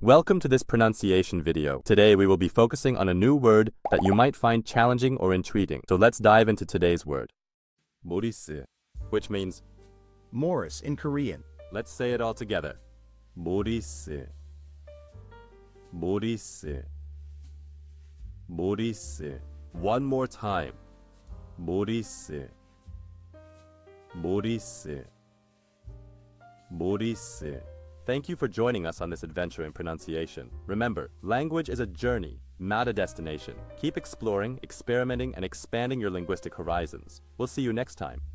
Welcome to this pronunciation video. Today we will be focusing on a new word that you might find challenging or intriguing. So let's dive into today's word. moriseu, which means Morris in Korean. let's say it all together. moriseu. moriseu. moriseu. One more time. moriseu. moriseu. moriseu. Thank you for joining us on this adventure in pronunciation. Remember, language is a journey, not a destination. Keep exploring, experimenting, and expanding your linguistic horizons. We'll see you next time.